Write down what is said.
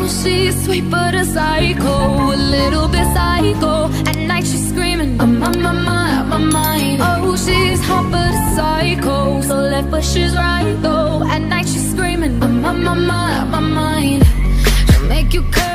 she's sweet but a psycho, a little bit psycho. At night she's screaming, I'm on my mind. Oh, she's hot but a psycho, so left but she's right though. At night she's screaming, I'm on my mind. She'll make you curse.